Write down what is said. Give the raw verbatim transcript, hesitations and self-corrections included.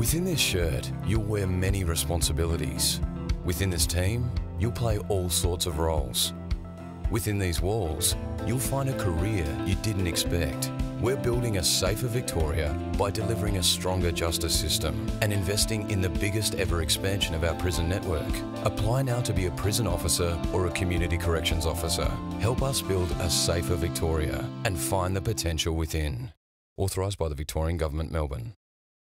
Within this shirt, you'll wear many responsibilities. Within this team, you'll play all sorts of roles. Within these walls, you'll find a career you didn't expect. We're building a safer Victoria by delivering a stronger justice system and investing in the biggest ever expansion of our prison network. Apply now to be a prison officer or a community corrections officer. Help us build a safer Victoria and find the potential within. Authorised by the Victorian Government, Melbourne.